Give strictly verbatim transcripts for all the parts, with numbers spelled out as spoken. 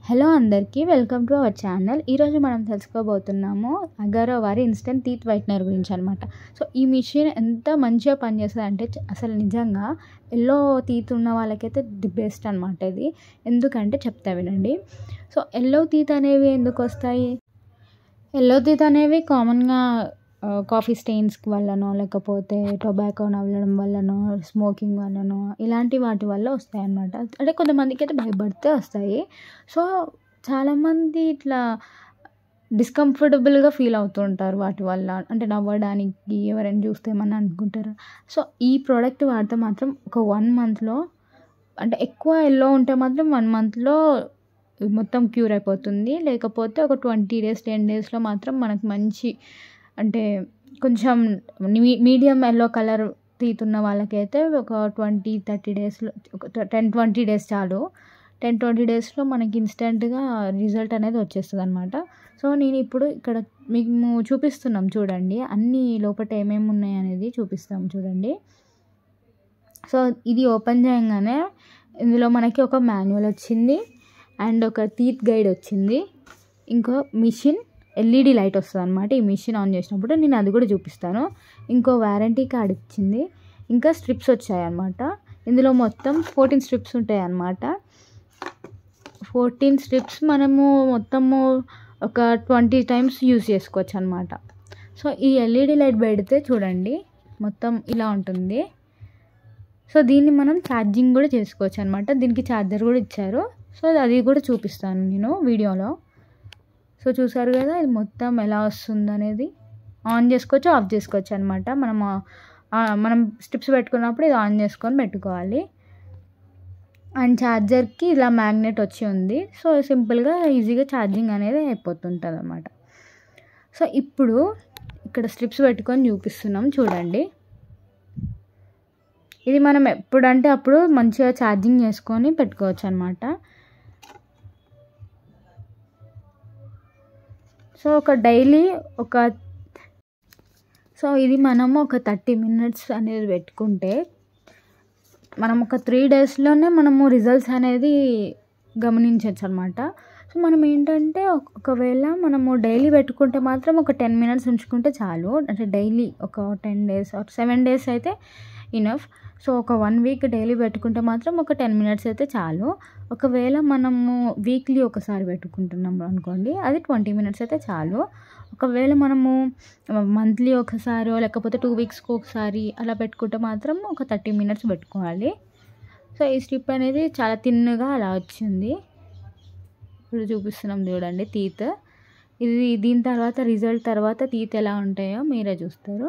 Hello అందరికీ welcome to our channel. ఈరోజు మనం తెలుసుకోబోతున్నాము అగారో వారి ఇన్స్టెంట్ టీత్ వైట్నర్ గురించి అనమాట. సో ఈ మిషన్ ఎంత మంచిగా పనిచేస్తుంది అంటే అసలు నిజంగా ఎల్లో టీత్ ఉన్న వాళ్ళకైతే ది బెస్ట్ అనమాట ఇది. ఎందుకంటే చెప్తా వినండి. సో ఎల్లో టీత్ అనేవి ఎందుకు వస్తాయి? ఎల్లో టీత్ అనేవి కామన్గా కాఫీ స్టెయిన్స్ వల్లనో లేకపోతే టొబాకో నవ్వడం వల్లనో స్మోకింగ్ వల్లనో ఇలాంటి వాటి వల్ల వస్తాయి అన్నమాట. అంటే కొంతమందికి అయితే భయపడితే వస్తాయి. సో చాలామంది ఇట్లా డిస్కంఫర్టబుల్గా ఫీల్ అవుతూ ఉంటారు వాటి వల్ల, అంటే నవ్వడానికి ఎవరైనా చూస్తే ఏమన్నా అనుకుంటారు. సో ఈ ప్రోడక్ట్ వాడితే మాత్రం ఒక వన్ మంత్లో, అంటే ఎక్కువ ఎల్లో ఉంటే మాత్రం వన్ మంత్లో మొత్తం క్యూర్ అయిపోతుంది. లేకపోతే ఒక ట్వంటీ డేస్ టెన్ డేస్లో మాత్రం మనకు మంచి, అంటే కొంచెం మీడియం ఎల్లో కలర్ టీత్ ఉన్న వాళ్ళకైతే ఒక ట్వంటీ థర్టీ డేస్లో, ఒక టెన్ ట్వంటీ డేస్ చాలు. టెన్ ట్వంటీ డేస్లో మనకి ఇన్స్టెంట్గా రిజల్ట్ అనేది వచ్చేస్తుంది అనమాట. సో నేను ఇప్పుడు ఇక్కడ మేము చూపిస్తున్నాం చూడండి, అన్ని లోపల ఏమేమి ఉన్నాయి అనేది చూపిస్తాం చూడండి. సో ఇది ఓపెన్ చేయగానే ఇందులో మనకి ఒక మాన్యువల్ వచ్చింది అండ్ ఒక టీత్ గైడ్ వచ్చింది, ఇంకో మిషన్ ఎల్ఈడి లైట్ వస్తుంది అనమాట. ఈ మిషన్ ఆన్ చేసినప్పుడు నేను అది కూడా చూపిస్తాను. ఇంకో వారంటీ కార్డ్ ఇచ్చింది, ఇంకా స్ట్రిప్స్ వచ్చాయన్నమాట. ఇందులో మొత్తం ఫోర్టీన్ స్ట్రిప్స్ ఉంటాయి అన్నమాట. ఫోర్టీన్ స్ట్రిప్స్ మనము మొత్తము ఒక ట్వంటీ టైమ్స్ యూజ్ చేసుకోవచ్చు అనమాట. సో ఈ ఎల్ఈడి లైట్ పెడితే చూడండి మొత్తం ఇలా ఉంటుంది. సో దీన్ని మనం ఛార్జింగ్ కూడా చేసుకోవచ్చు అనమాట. దీనికి ఛార్జర్ కూడా ఇచ్చారు. సో అది కూడా చూపిస్తాను నేను వీడియోలో. సో చూసారు కదా ఇది మొత్తం ఎలా వస్తుంది అనేది. ఆన్ చేసుకోవచ్చు, ఆఫ్ చేసుకోవచ్చు అనమాట. మనం మనం స్ట్రిప్స్ పెట్టుకున్నప్పుడు ఇది ఆన్ చేసుకొని పెట్టుకోవాలి. అండ్ ఛార్జర్కి ఇలా మ్యాగ్నెట్ వచ్చి ఉంది. సో సింపుల్గా ఈజీగా ఛార్జింగ్ అనేది అయిపోతుంటుంది అనమాట. సో ఇప్పుడు ఇక్కడ స్ట్రిప్స్ పెట్టుకొని చూపిస్తున్నాం చూడండి. ఇది మనం ఎప్పుడంటే అప్పుడు మంచిగా ఛార్జింగ్ చేసుకొని పెట్టుకోవచ్చు అనమాట. సో ఒక డైలీ ఒక సో ఇది మనము ఒక థర్టీ మినిట్స్ అనేది పెట్టుకుంటే మనం ఒక త్రీ డేస్లోనే మనము రిజల్ట్స్ అనేది గమనించవచ్చు అనమాట. సో మనం ఏంటంటే ఒకవేళ మనము డైలీ పెట్టుకుంటే మాత్రం ఒక టెన్ మినిట్స్ ఉంచుకుంటే చాలు. అంటే డైలీ ఒక ten days or seven days అయితే ఇనఫ్. సో ఒక వన్ వీక్ డైలీ పెట్టుకుంటే మాత్రం ఒక టెన్ మినిట్స్ అయితే చాలు. ఒకవేళ మనము వీక్లీ ఒకసారి పెట్టుకుంటున్నాము అనుకోండి, అది ట్వంటీ మినిట్స్ అయితే చాలు. ఒకవేళ మనము మంత్లీ ఒకసారి లేకపోతే టూ వీక్స్కి ఒకసారి అలా పెట్టుకుంటే మాత్రం ఒక థర్టీ మినిట్స్ పెట్టుకోవాలి. సో ఈ స్ట్రిప్ అనేది చాలా తిన్నగా అలా వచ్చింది. ఇప్పుడు చూపిస్తున్నాం చూడండి టీత్. ఇది దీని తర్వాత రిజల్ట్ తర్వాత టీత్ ఎలా ఉంటాయో మీరే చూస్తారు.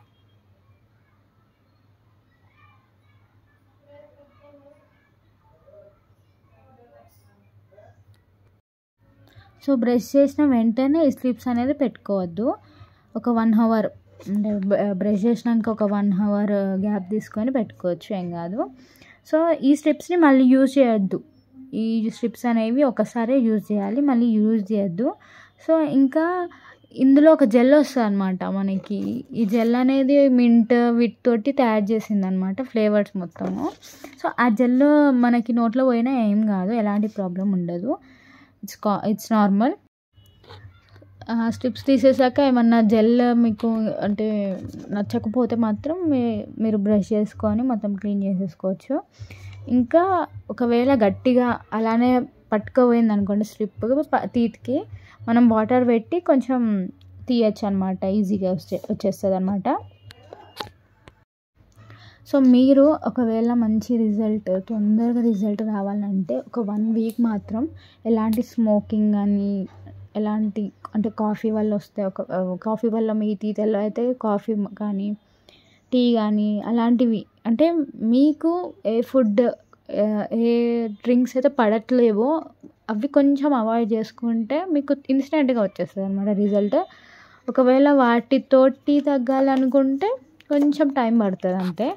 సో బ్రష్ చేసిన వెంటనే ఈ స్ట్రిప్స్ అనేది పెట్టుకోవద్దు. ఒక వన్ అవర్ అంటే బ్రష్ చేసినాక ఒక వన్ అవర్ గ్యాప్ తీసుకొని పెట్టుకోవచ్చు, ఏం కాదు. సో ఈ స్ట్రిప్స్ని మళ్ళీ యూజ్ చేయొద్దు. ఈ స్ట్రిప్స్ అనేవి ఒకసారి యూజ్ చేయాలి, మళ్ళీ యూజ్ చేయొద్దు. సో ఇంకా ఇందులో ఒక జెల్ వస్తుంది అనమాట మనకి. ఈ జెల్ అనేది మింట్ వీటితోటి తయారు చేసింది అనమాట, ఫ్లేవర్స్ మొత్తము. సో ఆ జెల్ మనకి నోట్లో పోయినా ఏం కాదు, ఎలాంటి ప్రాబ్లం ఉండదు. ఇట్స్ కా ఇట్స్ నార్మల్. స్ట్రిప్స్ తీసేసాక ఏమన్నా జెల్ మీకు అంటే నచ్చకపోతే మాత్రం మీ మీరు బ్రష్ చేసుకొని మొత్తం క్లీన్ చేసేసుకోవచ్చు. ఇంకా ఒకవేళ గట్టిగా అలానే పట్టుకోపోయింది అనుకోండి స్ట్రిప్ టీత్కి, మనం వాటర్ పెట్టి కొంచెం తీయచ్చు అనమాట, ఈజీగా వచ్చే వచ్చేస్తుంది అనమాట. సో మీరు ఒకవేళ మంచి రిజల్ట్, తొందరగా రిజల్ట్ రావాలంటే ఒక వన్ వీక్ మాత్రం ఎలాంటి స్మోకింగ్ కానీ ఎలాంటి అంటే కాఫీ వల్ల వస్తే ఒక కాఫీ వల్ల మీ టీతల్లో అయితే కాఫీ కానీ టీ కానీ అలాంటివి, అంటే మీకు ఏ ఫుడ్ ఏ డ్రింక్స్ అయితే పడట్లేవో అవి కొంచెం అవాయిడ్ చేసుకుంటే మీకు ఇన్స్టెంట్గా వచ్చేస్తుంది అనమాట రిజల్ట్. ఒకవేళ వాటితోటి తగ్గాలనుకుంటే కొంచెం టైం పడుతుంది అంతే.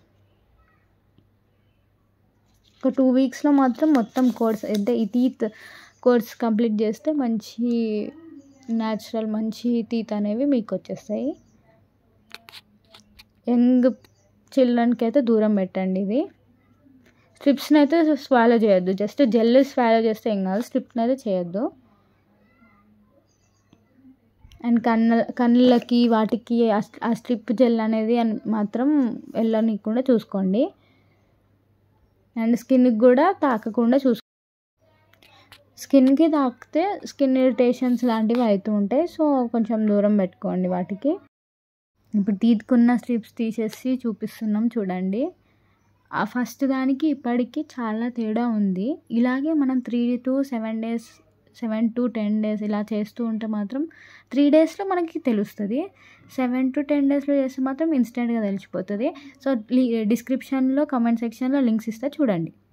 ఒక టూ వీక్స్లో మాత్రం మొత్తం కోర్స్ అంటే ఈ టీత్ కోర్స్ కంప్లీట్ చేస్తే మంచి న్యాచురల్ మంచి టీత్ అనేవి మీకు వచ్చేస్తాయి. యంగ్ చిల్డ్రన్కి అయితే దూరం పెట్టండి ఇది. స్ట్రిప్స్ని అయితే స్వాలో చేయొద్దు, జస్ట్ జెల్ స్వాలో చేస్తే ఏం కాదు, స్ట్రిప్స్ని అయితే చేయొద్దు. అండ్ కన్ను కళ్ళకి వాటికి ఆ స్ట్రిప్ జెల్ అనేది మాత్రం వెళ్ళనీయకుండా చూసుకోండి. అండ్ స్కిన్కి కూడా తాకకుండా చూసుకో. స్కిన్కి తాకితే స్కిన్ ఇరిటేషన్స్ లాంటివి అవుతూ ఉంటాయి, సో కొంచెం దూరం పెట్టుకోండి వాటికి. ఇప్పుడు తీసుకున్న స్ట్రిప్స్ తీసేసి చూపిస్తున్నాం చూడండి. ఆ ఫస్ట్ దానికి ఇప్పటికి చాలా తేడా ఉంది. ఇలాగే మనం three to seven days seven to ten days ఇలా చేస్తూ ఉంటే మాత్రం త్రీ డేస్లో మనకి తెలుస్తుంది. సెవెన్ టు టెన్ డేస్లో చేస్తే మాత్రం ఇన్స్టెంట్గా తెలిసిపోతుంది. సో డిస్క్రిప్షన్లో కమెంట్ సెక్షన్లో లింక్స్ ఇస్తే చూడండి.